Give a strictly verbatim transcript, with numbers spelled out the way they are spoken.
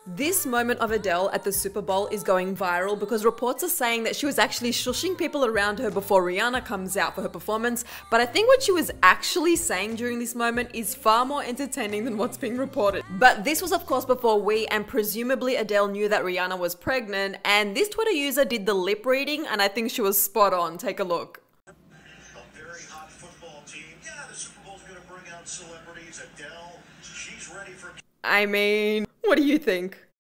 This moment of Adele at the Super Bowl is going viral because reports are saying that she was actually shushing people around her before Rihanna comes out for her performance, but I think what she was actually saying during this moment is far more entertaining than what's being reported. But this was of course before we and presumably Adele knew that Rihanna was pregnant, and this Twitter user did the lip reading and I think she was spot on. Take a look. A very hot football team. Yeah, the Super Bowl's gonna bring out celebrities. Adele, she's ready for... I mean, what do you think?